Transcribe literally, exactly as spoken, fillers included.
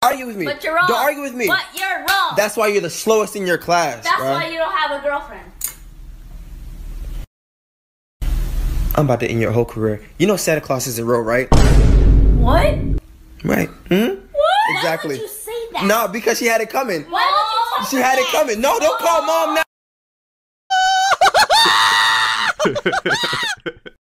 Argue with me. But you're wrong. Don't argue with me. But you're wrong. That's why you're the slowest in your class. That's bro. why you don't have a girlfriend. I'm about to end your whole career. You know Santa Claus isn't real, right? What? Right. Hmm? What? Exactly. Why would you say that? No, because she had it coming. Why would you talk She had that? it coming. No, don't call mom now.